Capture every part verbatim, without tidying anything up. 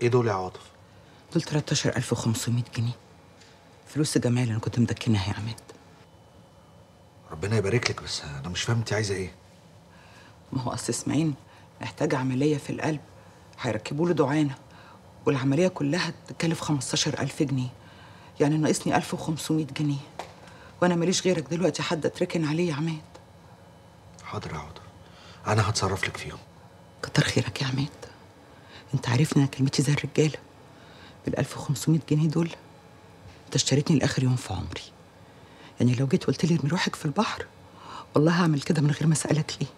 ايه دول يا عاطف؟ دول تلتاشر ألف وخمسمية جنيه فلوس جمال اللي انا كنت مدكناها يا عماد. ربنا يبارك لك، بس انا مش فاهم انت عايزه ايه؟ ما هو اصل اسماعيل محتاج عمليه في القلب، هيركبوا له دعانه، والعمليه كلها تكلف خمستاشر ألف جنيه، يعني ناقصني ألف وخمسمية جنيه، وانا ماليش غيرك دلوقتي حد اتركن عليه يا عماد. حاضر يا عاطف، انا هتصرف لك فيهم. كتر خيرك يا عماد، انت عارفني انا كلمتي زي الرجاله. بال ألف وخمسمية جنيه دول انت اشتريتني لاخر يوم في عمري، يعني لو جيت قلت لي ارمي روحك في البحر والله هعمل كده من غير ما اسالك ليه.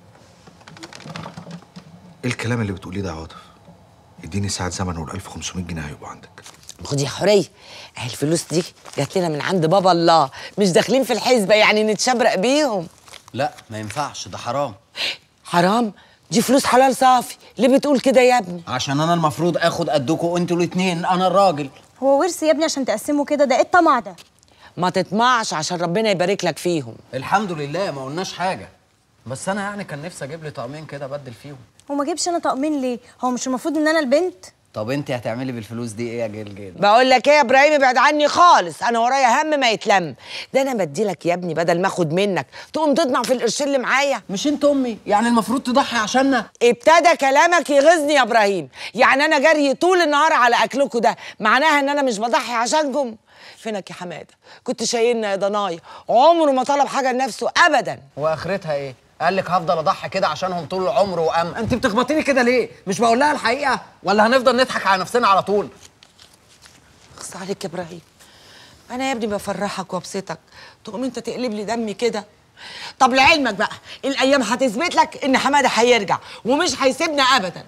ايه الكلام اللي بتقوليه ده يا عاطف؟ اديني ساعه زمن وال ألف وخمسمية جنيه هيبقوا عندك. خدي يا حوريه، اهي الفلوس دي جات لنا من عند بابا الله، مش داخلين في الحسبه يعني نتشبرق بيهم. لا ما ينفعش، ده حرام. حرام؟ دي فلوس حلال صافي، ليه بتقول كده يا ابني؟ عشان انا المفروض اخد قدكوا انتوا الاتنين، انا الراجل. هو ورث يا ابني عشان تقسمه كده؟ ده ايه الطمع ده؟ ما تطمعش عشان ربنا يبارك لك فيهم. الحمد لله ما قلناش حاجه، بس انا يعني كان نفسي اجيب لي طقمين كده ابدل فيهم. وما جيبش انا طقمين ليه؟ هو مش المفروض ان انا البنت؟ طب انت هتعملي بالفلوس دي ايه يا جلجل؟ بقول لك ايه يا ابراهيم، ابعد عني خالص، انا ورايا هم ما يتلم. ده انا بديلك يا ابني بدل ما اخد منك تقوم تطمع في القرشين اللي معايا. مش انت امي يعني المفروض تضحي عشاننا؟ ابتدى كلامك يغيظني يا ابراهيم، يعني انا جري طول النهار على اكلكوا ده معناها ان انا مش بضحي عشانكم؟ فينك يا حماده؟ كنت شايلنا يا ضنايا، عمره ما طلب حاجه لنفسه ابدا. واخرتها ايه؟ قال لك هفضل اضحي كده عشانهم طول العمر وام. انت بتخبطيني كده ليه؟ مش بقول لها الحقيقه ولا هنفضل نضحك على نفسنا على طول؟ اخص عليك يا ابراهيم، انا يا ابني بفرحك وابسطك تقوم انت تقلب لي دمي كده. طب لعلمك بقى الايام هتثبت لك ان حماده هيرجع ومش هيسيبنا ابدا.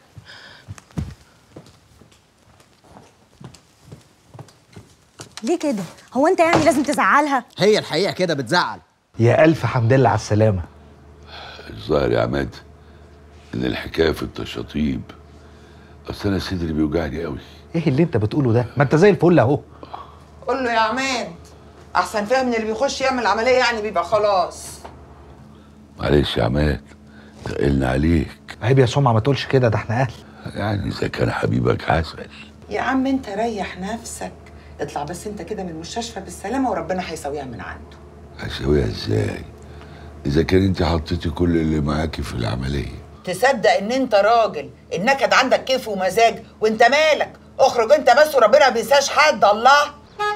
ليه كده؟ هو انت يعني لازم تزعلها؟ هي الحقيقه كده بتزعل. يا الف حمد لله على السلامه. الظاهر يا عماد ان الحكايه في التشاطيب، اصل انا صدري بيوجعني قوي. ايه اللي انت بتقوله ده؟ ما انت زي الفل اهو. قول له يا عماد احسن فيها من اللي بيخش يعمل عمليه يعني بيبقى خلاص. معلش يا عماد تقلنا عليك. عيب يا سمعه ما تقولش كده، ده احنا اهل. يعني اذا كان حبيبك عسل. يا عم انت ريح نفسك، اطلع بس انت كده من المستشفى بالسلامه وربنا هيساويها من عنده. هسويها ازاي اذا كان انت حطيتي كل اللي معاكي في العمليه؟ تصدق ان انت راجل النكد عندك كيف ومزاج، وانت مالك؟ اخرج انت بس وربنا ما بينساش حد. الله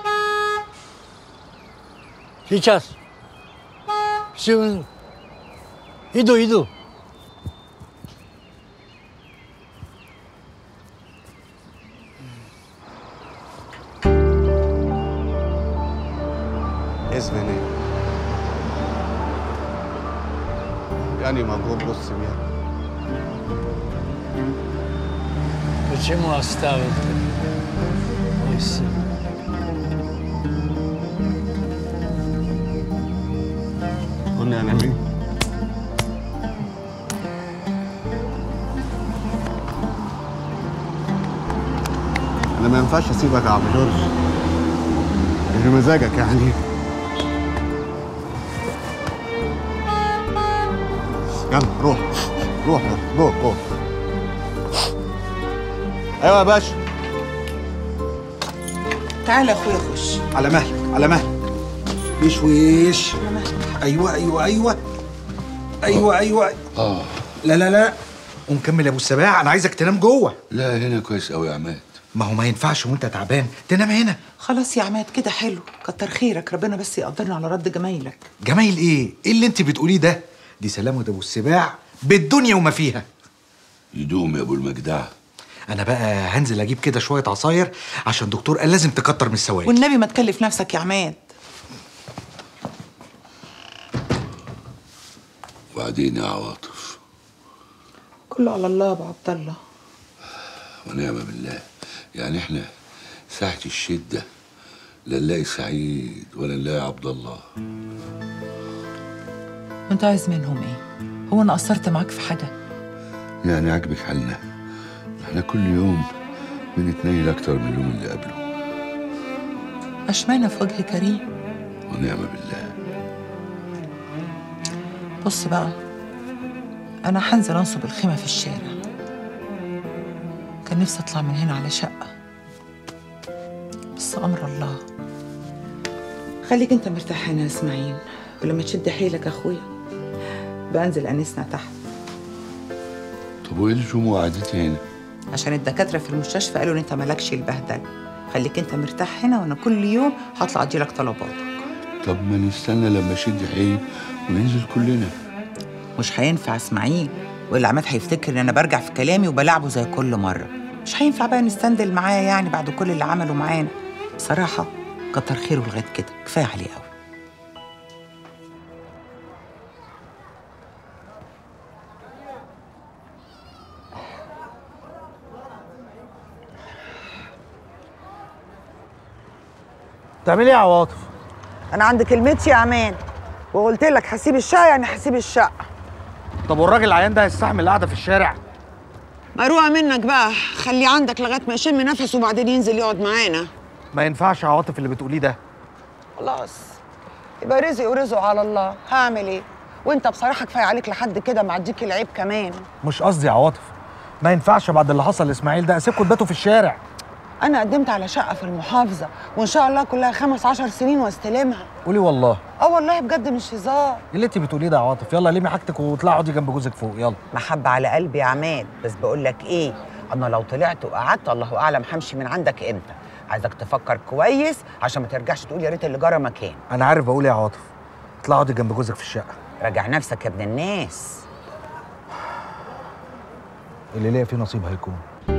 Сейчас. Все минут. Иду, иду. Извини. Я не могу без тебя. Почему оставил ты мой сын? قلنا انا مين؟ انا ما ينفعش اسيبك يا عم جورج، مش بمزاجك يعني. يلا روح روح روح روح. ايوه يا باشا. تعالى يا اخويا خش. على مهلك على مهلك. ويش ويش. ايوه ايوه ايوه ايوه ايوه. اه لا لا لا ونكمل يا ابو السباع، انا عايزك تنام جوه. لا هنا كويس قوي يا عماد. ما هو ما ينفعش وانت تعبان تنام هنا. خلاص يا عماد كده حلو، كتر خيرك، ربنا بس يقدرنا على رد جمايلك. جمايل ايه؟ ايه اللي انت بتقوليه ده؟ دي سلامة ابو السباع بالدنيا وما فيها. يدوم يا ابو المجدع. انا بقى هنزل اجيب كده شويه عصاير عشان دكتور قال لازم تكتر من السوائل. والنبي ما تكلف نفسك يا عماد. وبعدين يا عواطف؟ كله على الله يا ابو عبد الله. ونعم بالله. يعني احنا ساعة الشدة لا نلاقي سعيد ولا نلاقي عبد الله. وانت عايز منهم ايه؟ هو انا قصرت معاك في حاجه؟ يعني عاجبك حالنا؟ احنا كل يوم بنتنيل اكتر من اليوم اللي قبله. اشمعنى في وجه كريم؟ ونعم بالله. بص بقى، انا هنزل انصب الخيمه في الشارع، كان نفسي اطلع من هنا على شقه، بس امر الله. خليك انت مرتاح هنا يا اسماعيل، ولما تشد حيلك اخويا بنزل انسنا تحت. طب وايه لزوم قعدتي هنا؟ عشان الدكاتره في المستشفى قالوا ان انت مالكش البهدله. خليك انت مرتاح هنا، وانا كل يوم هطلع اديلك طلباتك. طب ما نستنى لما اشد حيلي وننزل كلنا. مش هينفع اسماعيل، والا عماد هيفتكر ان انا برجع في كلامي وبلعبه زي كل مره. مش هينفع بقى نستندل معاه يعني بعد كل اللي عمله معانا. بصراحه كتر خيره لغايه كده، كفايه عليه قوي. بتعملي ايه يا عواطف؟ انا عند كلمتي يا امان، وقلت لك هسيب الشقه يعني هسيب الشقه. طب والراجل العيان ده هيستحمل القعده في الشارع؟ مروقه منك بقى، خليه عندك لغايه ما يشم نفسه وبعدين ينزل يقعد معانا. ما ينفعش يا عواطف اللي بتقوليه ده. خلاص يبقى رزق ورزقه على الله، هعمل ايه؟ وانت بصراحه كفايه عليك لحد كده، معديك العيب كمان. مش قصدي يا عواطف، ما ينفعش بعد اللي حصل لاسماعيل ده اسيبكم تباتوا في الشارع. انا قدمت على شقه في المحافظه، وان شاء الله كلها خمس عشر سنين واستلمها. قولي والله. اه والله بجد مش هزار. ايه اللي انت بتقوليه ده يا عواطف؟ يلا لمي حاجتك واطلعي اقعدي جنب جوزك فوق، يلا. محبه على قلبي يا عماد، بس بقول لك ايه، انا لو طلعت وقعدت الله اعلم همشي من عندك امتى. عايزك تفكر كويس عشان ما ترجعش تقول يا ريت اللي جرى مكان. انا عارف بقول ايه يا عواطف، اطلعي اقعدي جنب جوزك في الشقه. راجع نفسك يا ابن الناس. اللي ليا فيه نصيب هيكون.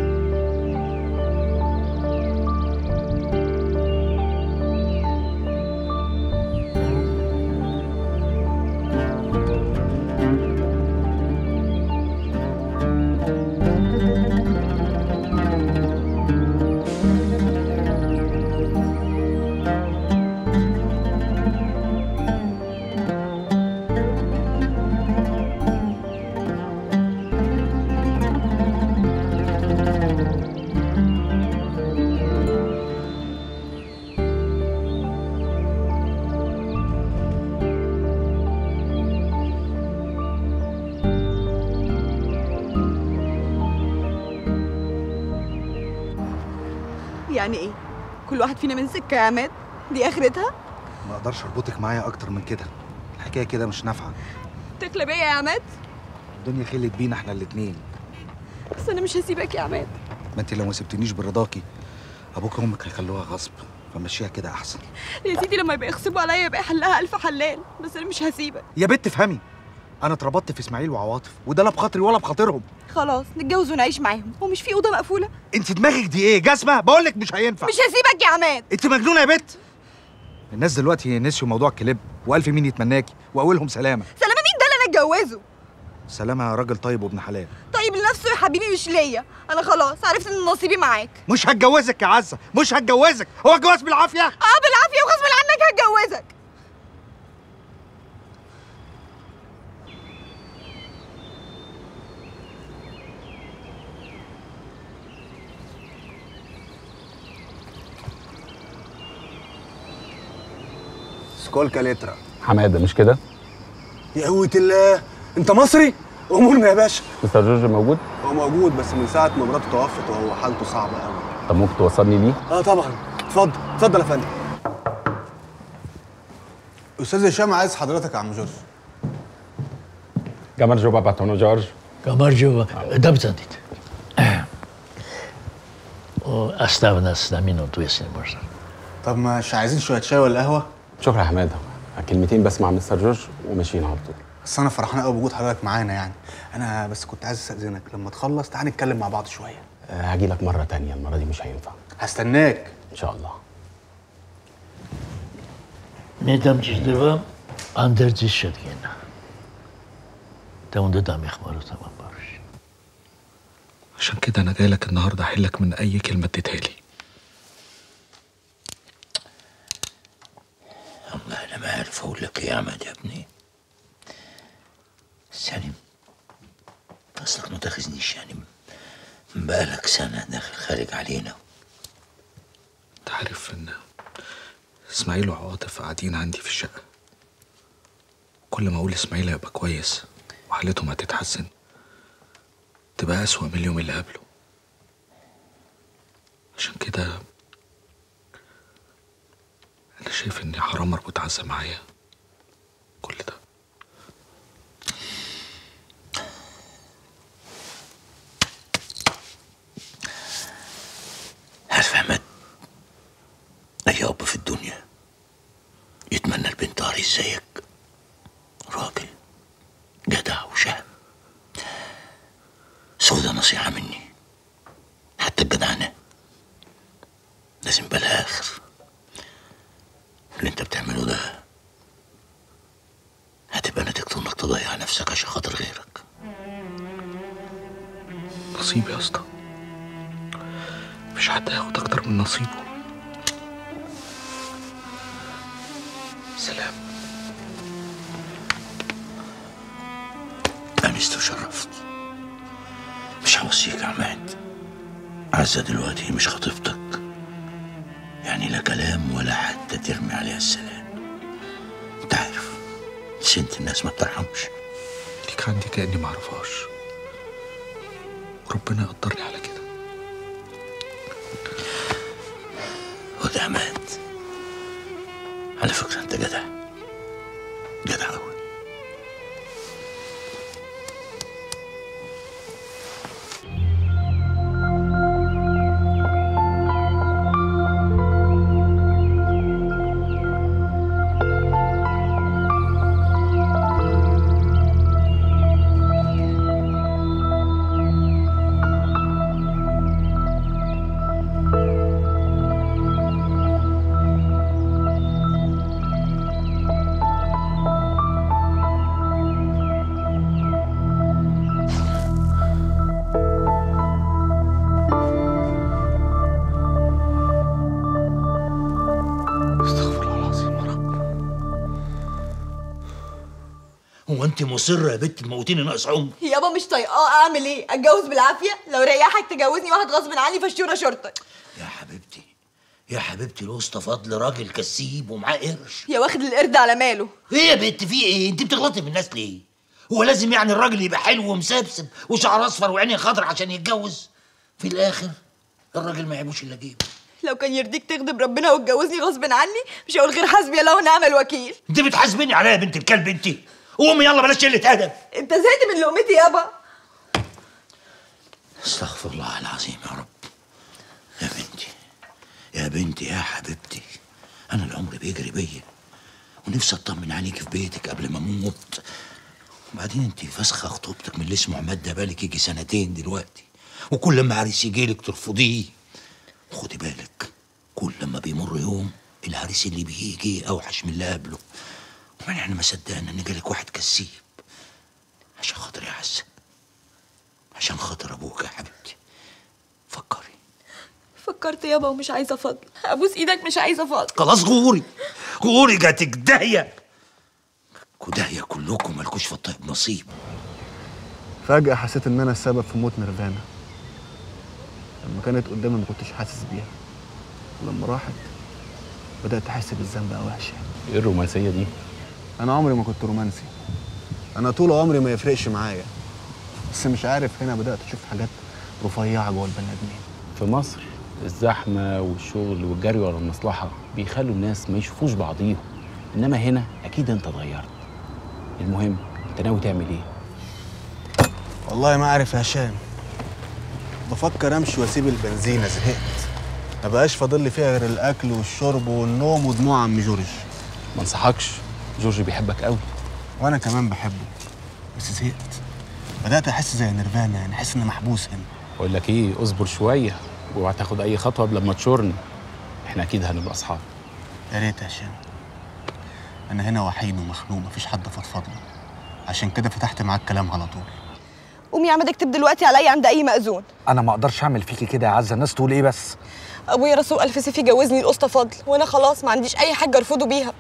يعني ايه؟ كل واحد فينا من سكه يا عماد؟ دي اخرتها؟ ما اقدرش اربطك معايا اكتر من كده، الحكايه كده مش نافعه. تقلب ايه يا عماد؟ الدنيا خلت بينا احنا الاتنين. بس انا مش هسيبك يا عماد. ما انت لو ما سبتنيش برضاكي ابوك وامك هيخلوها غصب، فمشيها كده احسن. يا سيدي لما يبقى يغصبوا عليا يبقى يحلها الف حلال، بس انا مش هسيبك. يا بت افهمي، انا اتربطت في اسماعيل وعواطف، وده لا بخاطري ولا بخاطرهم. خلاص نتجوز ونعيش معاهم، هو مش في اوضه مقفوله؟ انت دماغك دي ايه جزمه؟ بقول لك مش هينفع. مش هسيبك يا عماد. انت مجنونه يا بت. الناس دلوقتي نسيوا موضوع الكليب، والف مين يتمناكي واولهم سلامه. سلامه مين ده اللي انا اتجوزه؟ سلامه راجل طيب وابن حلال. طيب لنفسه يا حبيبي مش ليا، انا خلاص عرفت ان نصيبي معاك. مش هتجوزك يا عزه، مش هتجوزك. هو الجواز بالعافيه؟ اه بالعافيه وغصب عنك هتجوزك. سكولكا لترا. حماده مش كده؟ يا قوة الله، انت مصري؟ امورنا يا باشا. مستر جورج موجود؟ هو موجود بس من ساعة ما مراته توفت وهو حالته صعبة قوي. طب ممكن توصلني ليه؟ اه طبعا، اتفضل اتفضل يا فندم. استاذ هشام عايز حضرتك يا عم جورج. جمر جوبا باتونو جورج. جمر جوبا ده بزاديت. استغنى استامينو تويسن برضه. طب مش عايزين شوية شاي ولا قهوة؟ شكرا يا حماده، كلمتين بس مع مستر جورج وماشيين على طول. بس انا فرحان قوي بوجود حضرتك معانا يعني. انا بس كنت عايز استاذنك لما تخلص تعالى نتكلم مع بعض شويه. أه هاجي لك مره تانية، المره دي مش هينفع. هستناك ان شاء الله. ندم جدوا اندر ديشت كنا. تاون دام يخبروا تمام بارش. عشان كده انا جاي لك النهارده احلك من اي كلمه اديتها لي. والله انا ما عارف اقول لك ايه يا عماد يا ابني. سالم اصلك ما تاخذنيش يعني، بقالك سنه داخل خارج علينا. انت عارف ان اسماعيل وعواطف قاعدين عندي في الشقه، كل ما اقول اسماعيل هيبقى كويس وحالتهم هتتحسن تبقى اسوأ من اليوم اللي قبله. عشان كده انا شايف اني حرام اربط عزة معايا كل ده. عارف يا احمد، اي اب في الدنيا يتمنى البنت عريس زيك، راجل جدع وشهم. سودا نصيحة مني، حتى الجدعنة لازم بلا آخر. اللي انت بتعمله ده هتبقى نتيجته انك تضيع نفسك عشان خاطر غيرك. نصيب يا اسطى، مفيش حد هياخد اكتر من نصيبه. سلام. أنست وشرفت. مش هوصيك يا عماد، عزة دلوقتي مش خطيبتك، يعني لا كلام ولا حتى ترمي عليها السلام. انت عارف سنت الناس ما بترحمش. ليك عندي كأني معرفهاش، وربنا يقدرني على كده. وده عماد، على فكرة انت جدع جدع أوي. هو انت مصره يا بنت تموتيني ناقص عمر؟ يابا مش طايقاه، اعمل ايه؟ اتجوز بالعافيه؟ لو ريحك تجوزني واحد غصب عني فالشوره شرطك. يا حبيبتي يا حبيبتي، الوسطى فضل راجل كسيب ومعاه قرش. يا واخد القرد على ماله. ايه يا بنت في ايه؟ انت بتغلطي في الناس ليه؟ هو لازم يعني الراجل يبقى حلو ومسبسب وشعر اصفر وعينيه خضر عشان يتجوز؟ في الاخر الراجل ما يعيبوش الا جيبه. لو كان يرضيك تغضب ربنا وتجوزني غصب عني مش هقول غير حسبي الله ونعم الوكيل. انت بتحاسبيني عليا يا بنت الكلب انت؟ قومي يلا بلاش قله ادب. انت زهقت من لقمتي يابا. استغفر الله العظيم يا رب. يا بنتي يا بنتي يا حبيبتي، انا العمر بيجري بيا ونفسي اطمن عليكي في بيتك قبل ما اموت. وبعدين انت فاسخه خطوبتك من اللي اسمه عماد ده بالك يجي سنتين دلوقتي، وكل ما عريس يجيلك ترفضيه. خدي بالك كل ما بيمر يوم العريس اللي بيجي اوحش من اللي قبله. وبعدين احنا ما صدقنا ان جالك واحد كسيب. عشان خاطر يا عزة، عشان خاطر ابوك يا حبيبتي، فكري. فكرت يابا ومش عايزه فضل، ابوس ايدك مش عايزه فضل. خلاص غوري غوري جاتك داهيه. كداهيه كلكم مالكوش في الطيب نصيب. فجأة حسيت إن أنا السبب في موت نيرفانا. لما كانت قدامي ما كنتش حاسس بيها، ولما راحت بدأت أحس بالذنب أوي وحشة. إيه الرومانسية دي؟ أنا عمري ما كنت رومانسي، أنا طول عمري ما يفرقش معايا، بس مش عارف هنا بدأت أشوف حاجات رفيعة جوه البني آدمين. في مصر الزحمة والشغل والجري ورا المصلحة بيخلوا الناس ما يشوفوش بعضيهم، إنما هنا أكيد أنت اتغيرت. المهم أنت ناوي تعمل إيه؟ والله ما أعرف يا هشام، بفكر أمشي وأسيب البنزينة، زهقت، ما بقاش فاضل لي فيها غير الأكل والشرب والنوم ودموع عم جورج. ما انصحكش، جورج بيحبك قوي. وأنا كمان بحبه، بس زهقت، بدأت أحس زي نيرفانا، يعني أحس إني محبوس هنا. بقول لك إيه، اصبر شوية واوعى تاخد أي خطوة قبل ما تشورني، إحنا أكيد هنبقى أصحاب. يا ريت يا هشام، أنا هنا وحيد ومخنوق، مفيش حد فضفض له، عشان كده فتحت معاك كلام على طول. قوم يا عماد اكتب دلوقتي عليا عند اي مأذون. انا ما اقدرش اعمل فيكي كده يا عزه، الناس تقول ايه بس؟ ابويا رسول الف سيف يجوزني القسطى فضل، وانا خلاص ما عنديش اي حاجه ارفضه بيها.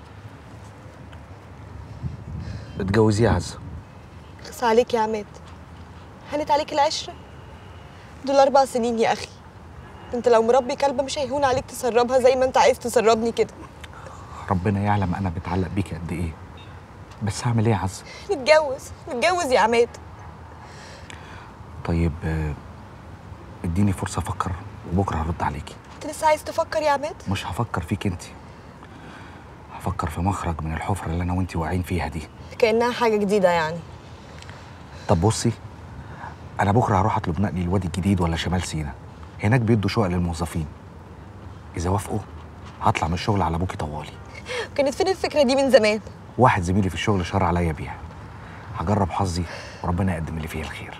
اتجوزيه يا عزه. خص عليك يا عماد، هانت عليك العشره، دول اربع سنين يا اخي. انت لو مربي كلبه مش هيهون عليك تسربها زي ما انت عايز تسربني كده. ربنا يعلم انا بتعلق بيكي قد ايه، بس هعمل ايه يا عزه؟ نتجوز نتجوز يا عماد. طيب اديني فرصه افكر وبكره هرد عليكي. انت لسه عايز تفكر يا عماد؟ مش هفكر فيك انت، هفكر في مخرج من الحفره اللي انا وانت واقعين فيها دي. كأنها حاجة جديدة يعني. طب بصي، انا بكره هروح اطلب نقلي الوادي الجديد ولا شمال سينا، هناك بيدوا شقق للموظفين. اذا وافقوا هطلع من الشغل على ابوكي طوالي. كانت فين الفكرة دي من زمان؟ واحد زميلي في الشغل شار عليا بيها، هجرب حظي وربنا يقدم اللي فيه الخير.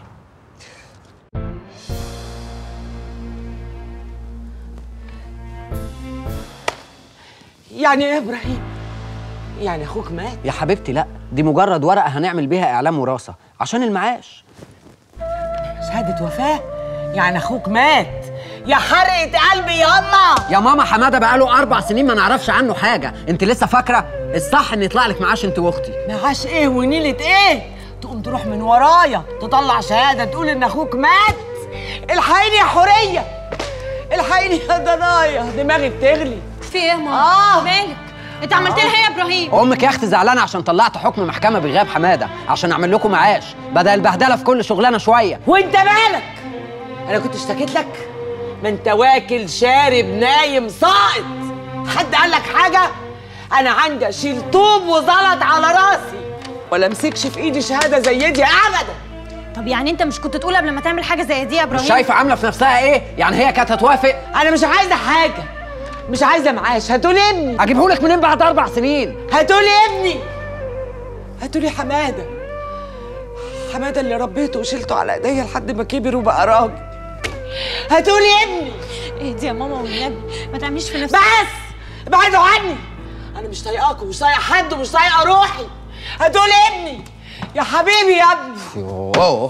يعني ايه يا ابراهيم؟ يعني اخوك مات؟ يا حبيبتي لا، دي مجرد ورقه هنعمل بيها اعلام وراثه عشان المعاش. شهاده وفاه؟ يعني اخوك مات؟ يا حرقة قلبي ياما. يا ماما حماده بقاله اربع سنين ما نعرفش عنه حاجه، انت لسه فاكره؟ الصح ان يطلع لك معاش انت واختي. معاش ايه ونيله ايه؟ تقوم تروح من ورايا تطلع شهاده تقول ان اخوك مات؟ الحقيني يا حوريه، الحقيني يا ضنايا، دماغي بتغلي. في ايه يا ماما؟ اه مالك؟ انت عملت لها ايه يا ابراهيم؟ امك يا اختي زعلانه عشان طلعت حكم محكمه بغياب حماده عشان اعمل لكم معاش بدل البهدله في كل شغلانه شويه. وانت مالك؟ انا كنت اشتكيت لك؟ ما انت واكل شارب نايم ساقط. حد قال لك حاجه؟ انا عندي اشيل طوب وزلط على راسي ولا امسكش في ايدي شهاده زي دي ابدا. طب يعني انت مش كنت تقول قبل ما تعمل حاجه زي دي يا ابراهيم؟ مش شايفه عامله في نفسها ايه؟ يعني هي كانت هتوافق؟ انا مش عايزه حاجه، مش عايزه معاش. هاتولي ابني. اجيبهولك منين بعد اربع سنين؟ هاتولي ابني، هاتولي حماده، حماده اللي ربيته وشلته على ايديا لحد ما كبر وبقى راجل. هاتولي ابني. اهدي يا ماما والنبي، ما تعمليش في نفسك. بس ابعدوا عني، انا مش طايقاكم ومش طايقه حد ومش طايقه روحي. هاتولي ابني يا حبيبي يا ابني. يوه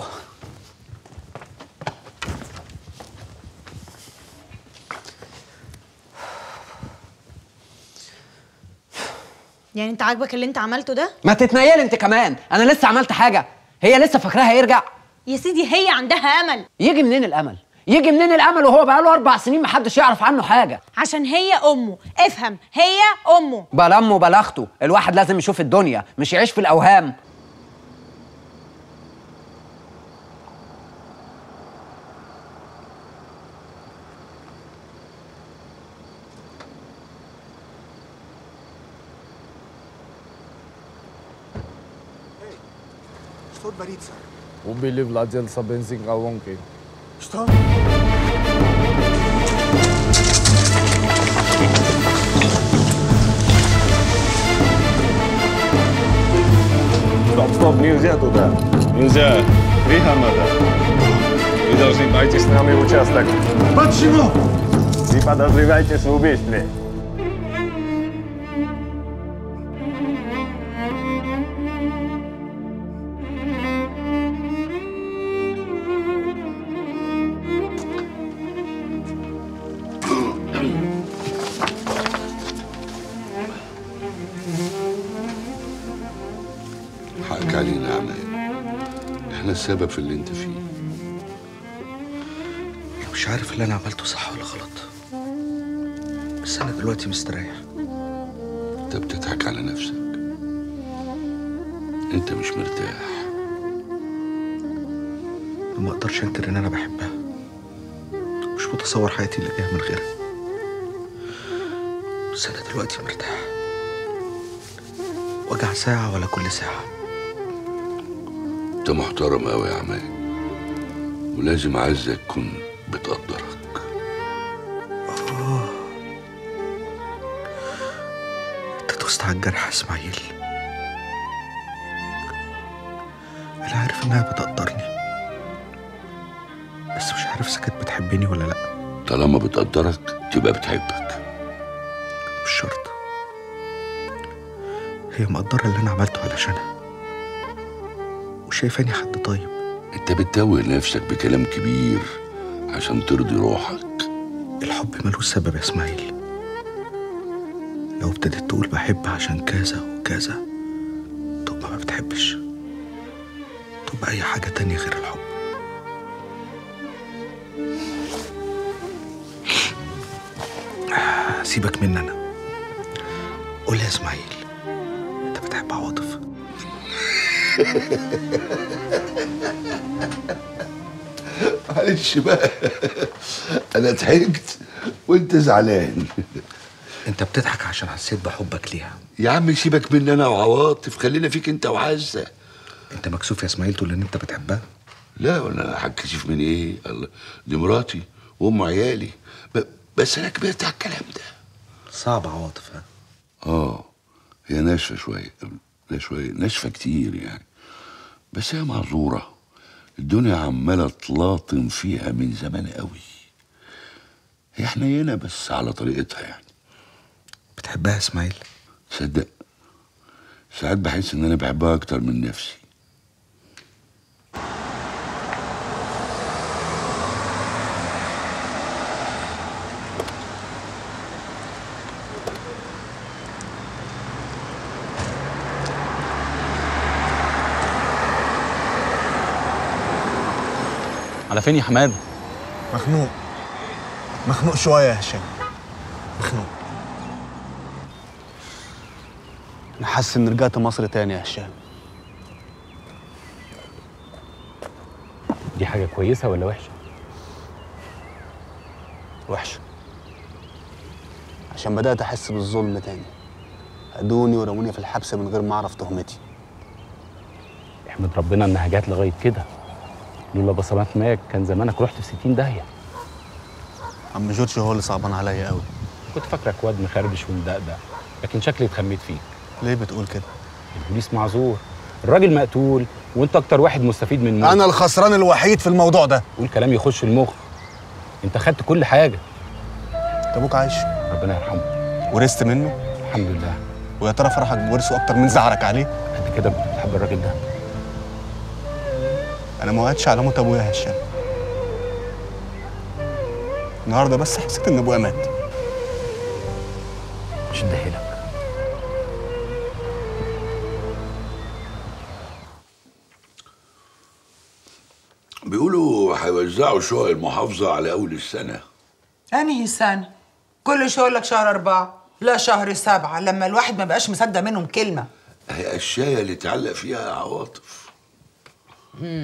يعني انت عاجبك اللي انت عملته ده؟ ما تتنيلي انت كمان، انا لسه عملت حاجه؟ هي لسه فاكراها هيرجع؟ يا سيدي هي عندها امل. يجي منين الامل؟ يجي منين الامل وهو بقاله اربع سنين محدش يعرف عنه حاجه؟ عشان هي امه، افهم، هي امه. بلا امه بلا اخته، الواحد لازم يشوف الدنيا مش يعيش في الاوهام. صوت بريد صار. Убили владельца бензин-колонки. Что? Стоп, стоп, нельзя туда. Нельзя. Тихо надо. Вы должны пойти с нами в участок. Почему? Вы подозреваетесь в убийстве. حقك علينا يا عماد، احنا السبب في اللي انت فيه. انا مش عارف اللي انا عملته صح ولا غلط، بس انا دلوقتي مستريح. انت بتضحك على نفسك، انت مش مرتاح. ما اقدرش انكر ان انا بحبها، مش متصور حياتي اللي جايه من غيرها، بس انا دلوقتي مرتاح. وجع ساعه ولا كل ساعه. انت محترم قوي يا عماد، ولازم عزك تكون بتقدرك. اه انت دوست على الجرح يا اسماعيل. انا عارف انها بتقدرني، بس مش عارف اذا كانت بتحبني ولا لا. طالما بتقدرك تبقى بتحبك. مش شرط، هي مقدره اللي انا عملته علشانها وشايفاني حد طيب. انت بتتوه نفسك بكلام كبير عشان ترضي روحك. الحب ملوش سبب يا اسماعيل. لو ابتديت تقول بحب عشان كذا وكذا تبقى ما بتحبش، تبقى اي حاجه تانية غير الحب. سيبك مني انا، قول يا اسماعيل، انت بتحب عواطف؟ معلش بقى، انا ضحكت وانت زعلان. انت بتضحك عشان حسيت بحبك ليها. يا عم سيبك مني انا وعواطف، خلينا فيك انت وعزه. انت مكسوف يا اسماعيل تقول ان انت بتحبها؟ لا وانا هتكسف من ايه؟ الله، دي مراتي وام عيالي. ب... بس انا كبرت على الكلام ده. صعب عواطف. ها اه هي ناشفه شويه، لا شويه ناشفه كتير يعني، بس هي معذوره. الدنيا عماله تلاطم فيها من زمان قوي. هي حنينه بس على طريقتها يعني. بتحبها يا اسماعيل؟ صدق ساعات بحس ان انا بحبها اكتر من نفسي. على فين يا حماد؟ مخنوق مخنوق شويه يا هشام، مخنوق. انا حاسس اني رجعت مصر تاني يا هشام. دي حاجه كويسه ولا وحشه؟ وحشه، عشان بدات احس بالظلم تاني. هدوني ورموني في الحبس من غير ما اعرف تهمتي. احمد ربنا انها جات لغايه كده، لولا بصمات ماك كان زمانك رحت في ستين داهيه. عم جورج هو اللي صعبان عليا قوي. كنت فاكرك واد مخربش ومدقدق، لكن شكلي اتخميت فيك. ليه بتقول كده؟ البوليس معذور، الراجل مقتول وانت اكتر واحد مستفيد من موت. انا الخسران الوحيد في الموضوع ده. قول كلام يخش المخ. انت خدت كل حاجه. ابوك عايش، ربنا يرحمه. ورثت منه الحمد لله. ويا ترى فرحك بورثه اكتر من زعلك عليه؟ انت كده كنت بتحب الراجل ده. انا ما وعدتش على موت ابويا يا هشام. النهارده بس حسيت ان ابويا مات. مش اديهالك. بيقولوا هيوزعوا شقق المحافظة على أول السنة. انهي سنة؟ كل شغلك شهر أربعة، لا شهر سبعة، لما الواحد ما بقاش مصدق منهم كلمة. هي الشاية اللي تعلق فيها عواطف. مم.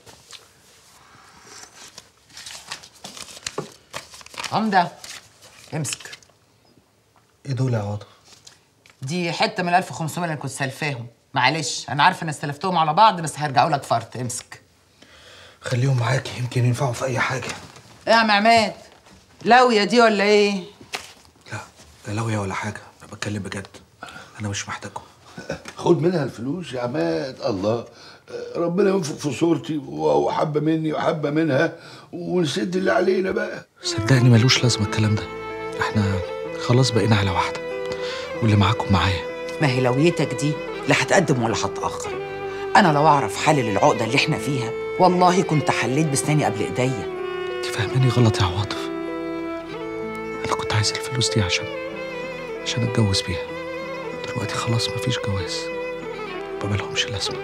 عمدة امسك. ايه دول يا عواطف؟ دي حتة من ال ألف وخمسمية اللي كنت سلفاهم. معلش أنا عارفة إن استلفتهم على بعض بس هيرجعوا لك فرط. امسك. خليهم معاكي يمكن ينفعوا في أي حاجة. إيه يا عم عماد؟ لاوية دي ولا إيه؟ لا لا لاوية ولا حاجة، أنا بتكلم بجد. أنا مش محتاجهم. خد منها الفلوس يا عماد. الله، ربنا ينفخ في صورتي وحبة مني وحبة منها ونسد اللي علينا بقى. صدقني ملوش لازمة الكلام ده. احنا خلاص بقينا على واحدة، واللي معاكم معايا. ما هي لويتك دي لا هتقدم ولا هتأخر. أنا لو أعرف حل للعقدة اللي إحنا فيها والله كنت حليت بسناني قبل إيديا. أنت فاهماني غلط يا عواطف. أنا كنت عايز الفلوس دي عشان عشان أتجوز بيها. دلوقتي خلاص مفيش جواز، مبالهمش لازمة.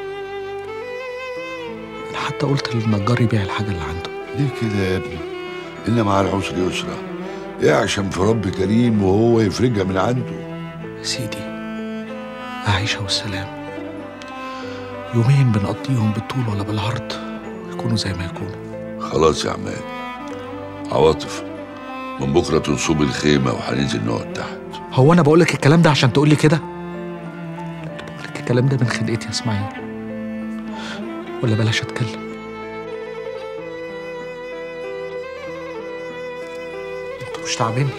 أنا حتى قلت للنجار يبيع الحاجة اللي عنده. ليه كده يا ابني؟ إن مع العسر يسرا. يعشم في رب كريم وهو يفرجها من عنده. يا سيدي أعيشها والسلام. يومين بنقضيهم بالطول ولا بالعرض يكونوا زي ما يكونوا. خلاص يا عماد. عواطف، من بكرة تنصب الخيمة وهننزل نقعد تحت. هو أنا بقولك الكلام ده عشان تقولي كده؟ بقولك الكلام ده من خلقتي يا إسماعيل، ولا بلاش أتكلم؟ انتوا مش تعبيني،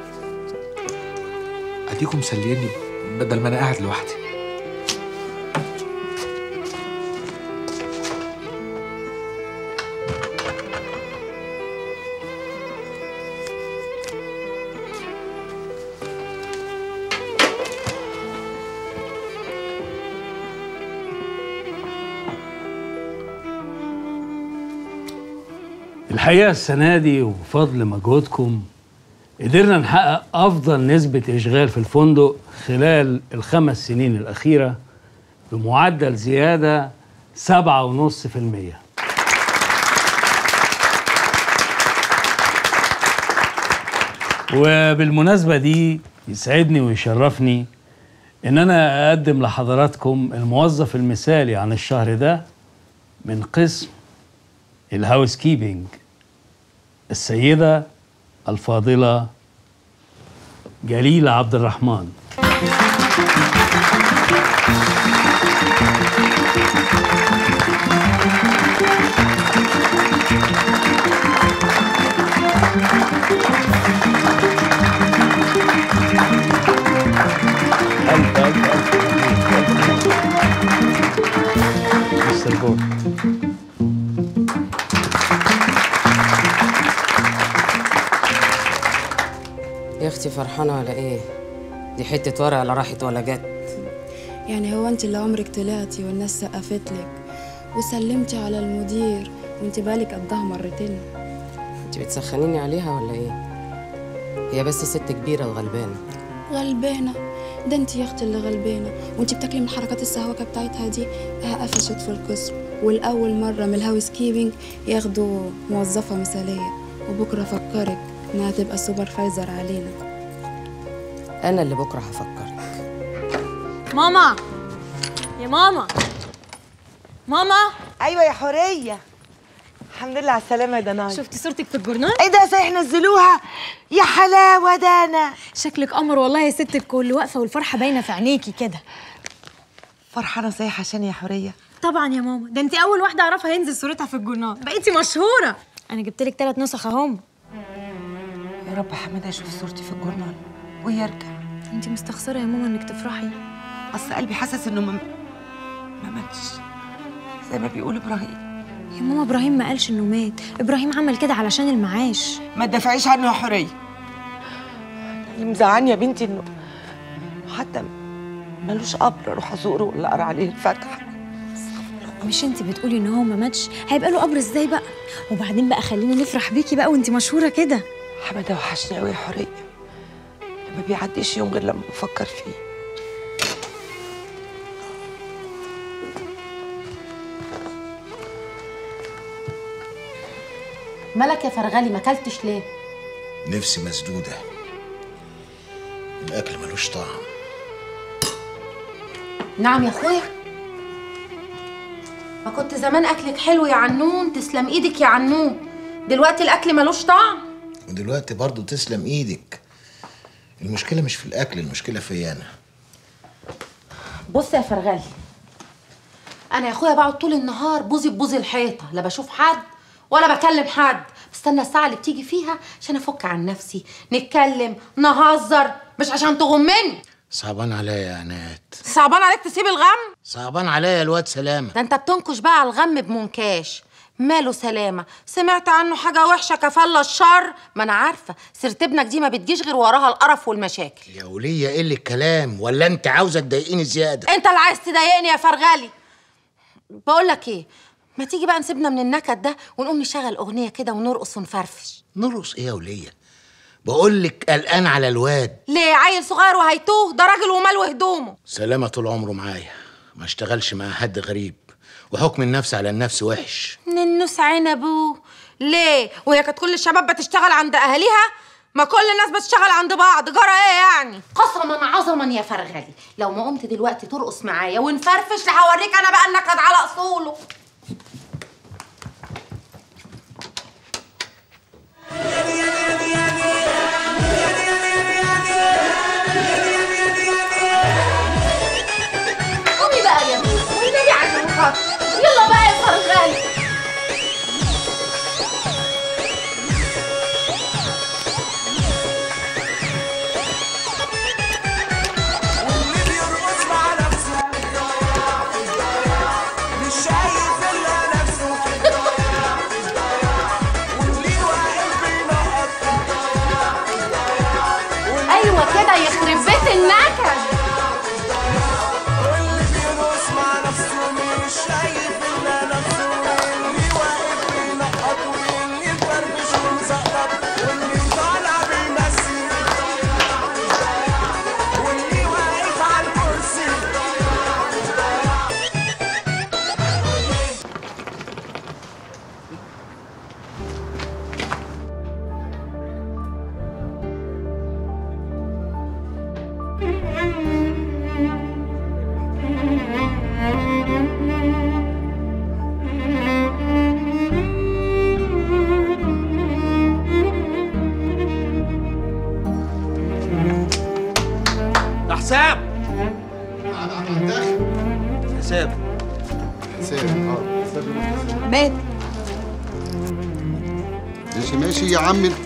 أديكم مسليني بدل ما أنا قاعد لوحدي. الحقيقة السنة دي وبفضل مجهودكم قدرنا نحقق أفضل نسبة إشغال في الفندق خلال الخمس سنين الأخيرة بمعدل زيادة سبعة ونص في المية. وبالمناسبة دي يسعدني ويشرفني إن أنا أقدم لحضراتكم الموظف المثالي عن الشهر ده من قسم الهاوس كيبنج السيدة الفاضلة جليلة عبد الرحمن. ألف ألف ألف مستر بول. يا اختي فرحانه ولا ايه؟ دي حته ورقه لا راحت ولا جت. يعني هو انت اللي عمرك طلعتي والناس سقفت لك وسلمتي على المدير وانت بالك قدها مرتين؟ انت بتسخنيني عليها ولا ايه؟ هي بس ست كبيره وغلبانه. غلبانه؟ ده انت يا اختي اللي غلبانه، وانت بتاكلي من حركات السهوكه بتاعتها دي. ها قفشت في القسم، والاول مره من الهاوس كيبنج ياخدوا موظفه مثاليه، وبكره فكرك انها تبقى سوبرفايزر علينا. انا اللي بكره هفكرك. ماما يا ماما ماما. ايوه يا حوريه، الحمد لله على السلامه يا دنايا. شفتي صورتك في الجورنال؟ ايه ده صحيح نزلوها؟ يا حلاوه دانا، شكلك قمر والله يا ست الكل، واقفه والفرحه باينه في عينيكي كده. فرحانه صحيح عشان يا حوريه؟ طبعا يا ماما، ده انت اول واحده اعرفها ينزل صورتها في الجورنال، بقيتي مشهوره. انا جبت لك ثلاث نسخ اهم. يا رب حماده يشوف صورتي في الجورنال ويرجع. انت مستخسره يا ماما انك تفرحي. اصل قلبي حاسس انه ما ما ماتش زي ما بيقول ابراهيم. يا ماما ابراهيم ما قالش انه مات، ابراهيم عمل كده علشان المعاش. ما تدافعيش عنه يا حوريه. اللي مزعلني يا بنتي انه حتى ملوش قبر اروح ازوره ولا اقرا عليه الفاتحه. مش انت بتقولي ان هو ما ماتش؟ هيبقى له قبر ازاي بقى؟ وبعدين بقى خلينا نفرح بيكي بقى وانت مشهوره كده. حماده وحشني قوي يا حوريه، ما بيعديش يوم غير لما بفكر فيه. مالك يا فرغلي ما اكلتش ليه؟ نفسي مسدودة، الأكل ملوش طعم. نعم يا اخويا، ما كنت زمان أكلك حلو يا عنون، تسلم إيدك يا عنون. دلوقتي الأكل ملوش طعم. ودلوقتي برضو تسلم إيدك. المشكلة مش في الأكل، المشكلة فيا أنا. بص يا فرغلي، أنا يا اخويا بقعد طول النهار بوزي ببوزي الحيطة، لا بشوف حد ولا بكلم حد. بستنى الساعة اللي بتيجي فيها عشان أفك عن نفسي، نتكلم نهزر، مش عشان تغمني. صعبان عليا يا عناد. صعبان عليك تسيب الغم؟ صعبان عليا الواد سلامة. ده انت بتنكش بقى على الغم بمنكاش. ماله سلامة؟ سمعت عنه حاجة وحشة كفالة الشر؟ ما أنا عارفة سيرة ابنك دي ما بتجيش غير وراها القرف والمشاكل. يا ولية إيه اللي الكلام؟ ولا أنت عاوزة تضايقيني زيادة؟ أنت اللي عايز تضايقني يا فرغلي. بقول لك إيه، ما تيجي بقى نسيبنا من النكد ده ونقوم نشغل أغنية كده ونرقص ونفرفش. نرقص إيه يا ولية؟ بقول لك قلقان على الواد. ليه؟ عيل صغير وهيتوه؟ ده راجل وماله هدومه. سلامة طول عمره معايا، ما اشتغلش مع حد غريب، وحكم النفس على النفس وحش. ننوس عين ابوه. ليه؟ وهي كانت كل الشباب بتشتغل عند اهاليها؟ ما كل الناس بتشتغل عند بعض، جرى ايه يعني؟ قسما عظما يا فرغلي، لو ما قمت دلوقتي ترقص معايا ونفرفش لهوريك انا بقى النكد على اصوله. قومي بقى يا ابني والنبي عشان خاطر، يلا بقى يا فرغلي. ايوه كده يخرب بيت النكد. حساب حساب اه حساب مات. ماشي ماشي يا عم. انت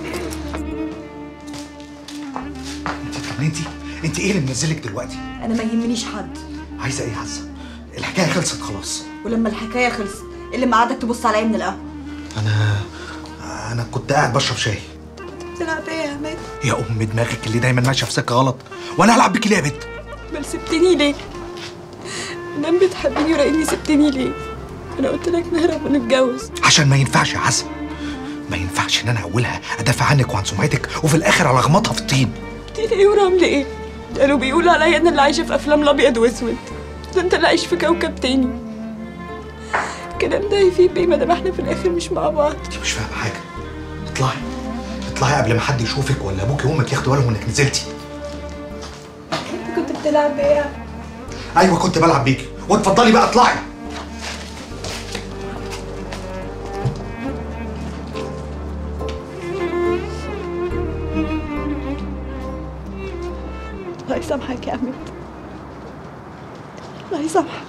طب انت انت ايه اللي منزلك دلوقتي؟ انا ما يهمنيش حد. عايزه ايه يا عزه؟ الحكايه خلصت خلاص. ولما الحكايه خلصت اللي معادك تبص عليا من القهوه. انا انا كنت قاعد بشرب شاي. بتلعب ايه يا عماد؟ يا ام دماغك اللي دايما ماشيه في سكه غلط، وانا هلعب بيكي ليه يا بنت؟ بل سبتني ليه؟ مدام بتحبني وراقني سبتني ليه؟ انا قلت لك نهرب ونتجوز. عشان ما ينفعش يا عزه، ما ينفعش ان انا اولها ادافع عنك وعن سمعتك وفي الاخر الغمطها في الطين. طين ايه ورمل ايه؟ قالوا بيقولوا عليا انا اللي عايشه في افلام الابيض واسود، ده انت اللي عايش في كوكب تاني. الكلام ده يفيد بيه ما دام احنا في الاخر مش مع بعض. انت مش فاهمه حاجه. اطلعي اطلعي قبل ما حد يشوفك ولا ابوكي وامك ياخدوا بالهم انك نزلتي. انت كنت بتلعب ايه؟ ايوه كنت بلعب بيكي، واتفضلي بقى اطلعي. الله يسامحك يا عماد، الله يسامحك.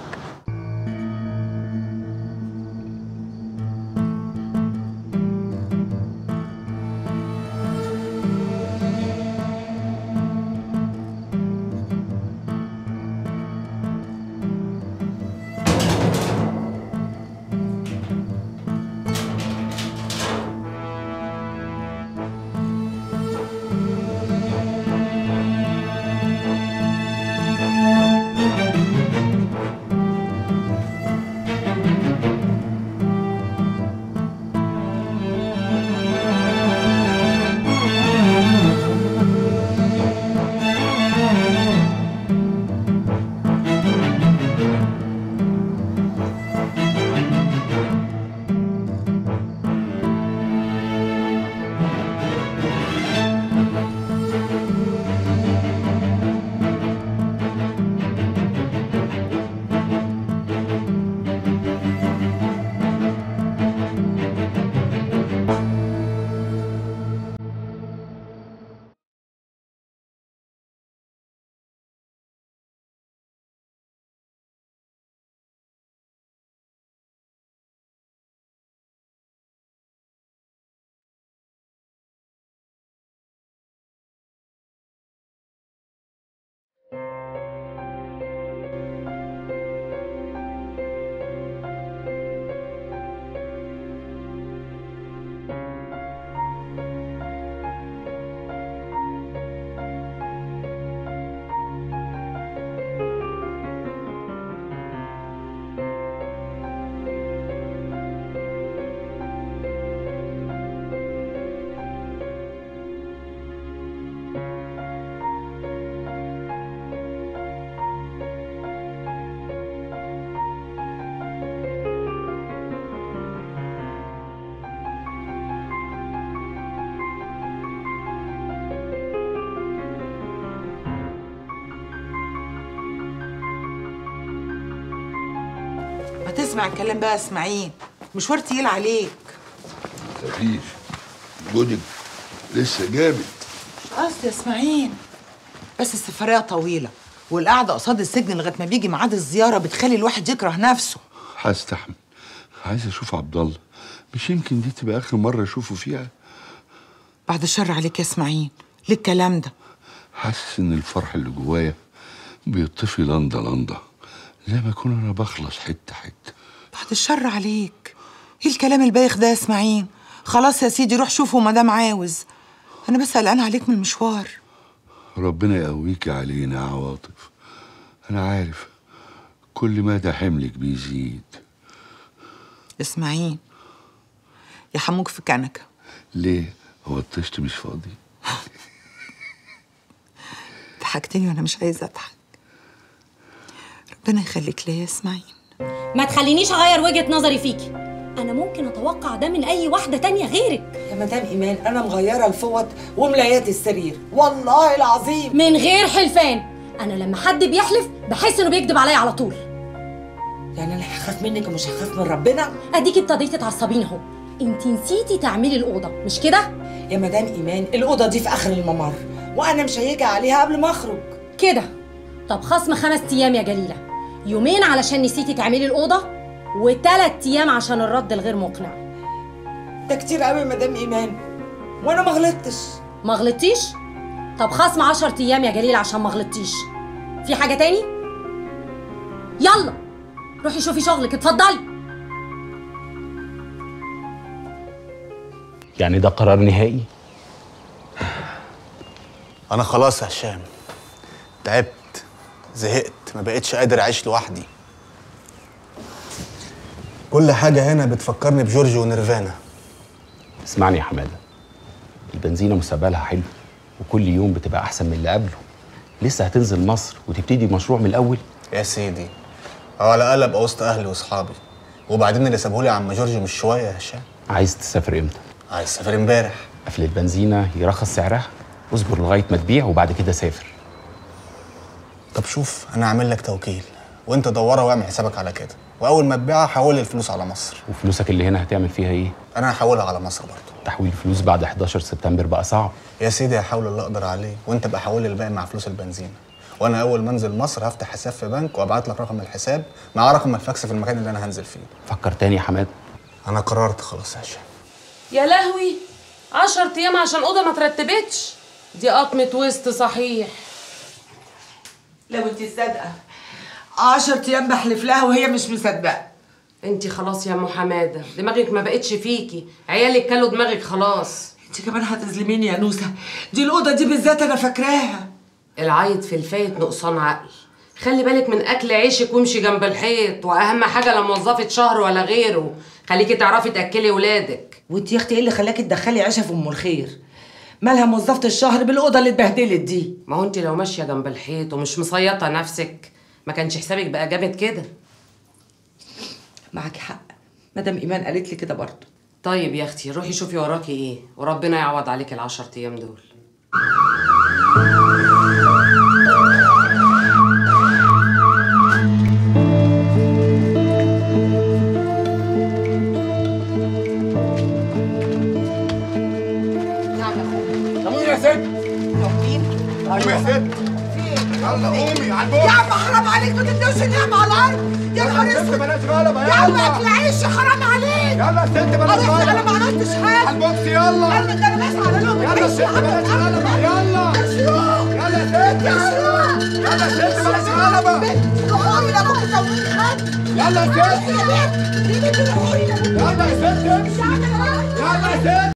تسمع الكلام بقى يا اسماعيل، مشوار تقيل عليك. مفيش، جودك لسه جامد. مش قصدي يا اسماعيل، بس السفرية طويلة والقعدة قصاد السجن لغاية ما بيجي ميعاد الزيارة بتخلي الواحد يكره نفسه. هستحمل، عايز اشوف عبد الله، مش يمكن دي تبقى اخر مرة اشوفه فيها. بعد الشر عليك يا اسماعيل، ليه الكلام ده؟ حاسس ان الفرح اللي جوايا بيطفي لندا لندا، زي ما اكون انا بخلص حته حته. بعد الشر عليك، ايه الكلام البايخ ده يا اسماعيل؟ خلاص يا سيدي روح شوفه ما دام عاوز، انا بس قلقانه عليك من المشوار. ربنا يقويكي علينا يا عواطف، انا عارف كل ما ده حملك بيزيد. اسماعيل يا حموك في كنكه. ليه؟ هو الطشت مش فاضي؟ ضحكتني وانا مش عايزه اضحك. ربنا يخليك ليا يا اسماعيل. ما تخلينيش اغير وجهة نظري فيكي، انا ممكن اتوقع ده من اي واحدة تانية غيرك. يا مدام ايمان انا مغيره الفوط وملايات السرير والله العظيم من غير حلفان، انا لما حد بيحلف بحس انه بيكذب عليا على طول. يعني انا هخاف منك ومش هخاف من ربنا؟ اديكي ابتديتي تعصبيني اهو، انت نسيتي تعملي الاوضه مش كده؟ يا مدام ايمان الاوضه دي في اخر الممر وانا مش هيجي عليها قبل ما اخرج كده. طب خصم خمس ايام يا جليله، يومين علشان نسيتي تعملي الاوضه وثلاث ايام عشان الرد الغير مقنع. ده كتير قوي يا مدام ايمان، وانا ما غلطتش. ما غلطتيش؟ طب خصم عشرة ايام يا جليل عشان ما غلطتيش. في حاجه تاني؟ يلا روحي شوفي شغلك، اتفضلي. يعني ده قرار نهائي؟ انا خلاص يا هشام، تعبت، زهقت، ما بقتش قادر اعيش لوحدي. كل حاجه هنا بتفكرني بجورج ونيرفانا. اسمعني يا حماده، البنزينه مستقبلها حلو وكل يوم بتبقى احسن من اللي قبله. لسه هتنزل مصر وتبتدي مشروع من الاول؟ يا سيدي، او على الاقل ابقى وسط اهلي واصحابي. وبعدين اللي سابهولي عم جورج مش شويه يا هشام. عايز تسافر امتى؟ عايز اسافر امبارح. قفل البنزينه يرخص سعرها، اصبر لغايه ما تبيع وبعد كده سافر. طب شوف، انا هعمل لك توكيل وانت دورها واعمل حسابك على كده، واول ما تبيعها حول الفلوس على مصر. وفلوسك اللي هنا هتعمل فيها ايه؟ انا هحولها على مصر برضه. تحويل الفلوس بعد حداشر سبتمبر بقى صعب. يا سيدي هحاول اللي اقدر عليه، وانت بقى حول الباقي مع فلوس البنزين. وانا اول ما انزل مصر هفتح حساب في بنك وابعت لك رقم الحساب مع رقم الفاكس في المكان اللي انا هنزل فيه. فكر تاني يا حماد. انا قررت خلاص يا هشام. يا لهوي، عشر ايام عشان اوضه ما ترتبتش؟ دي قطمه وسط صحيح. لو انت صادقه عشر ايام بحلف لها وهي مش مصدقه. انت خلاص يا ام حماده، دماغك ما بقتش فيكي، عيالك كلوا دماغك خلاص. انت كمان هتظلميني يا نوسه، دي الاوضه دي بالذات انا فاكراها. العيط في الفايت نقصان عقل. خلي بالك من اكل عيشك وامشي جنب الحيط، واهم حاجه لا موظفه شهر ولا غيره، خليكي تعرفي تاكلي ولادك. وانت يا اختي ايه اللي خلاكي تدخلي عيشه في ام الخير؟ مالها موظفه الشهر بالاوضه اللي اتبهدلت دي؟ ما هو انت لو ماشيه جنب الحيط ومش مصيطه نفسك ما كانش حسابك بقى جامد كده. معاكي حق، مدام ايمان قالت لي كده برضه. طيب يا اختي روحي شوفي وراكي ايه، وربنا يعوض عليك العشر ايام دول. قومي يا ست. قومي يا ست. يلا قومي على البوكس. يا عم حرام عليك ما تدوش النعمة على الارض. يا نهار اسود. بلاش غلبة يلا. يا عم اكل عيش حرام عليك. يلا يا ست بلاش غلبة. انا ما عملتش حاجة. على البوكس يلا. انا ده انا بس على لقمة. يلا يا ست بلاش غلبة يلا. يا شروق. يلا يا ست. يا شروق. يلا يا ست بلاش غلبة. روحوا لي ابوك يسوي حاجة. يلا يا ست. يا بنت. يا بنت روحوا لي. يلا يا ست امشي. يلا يا ست.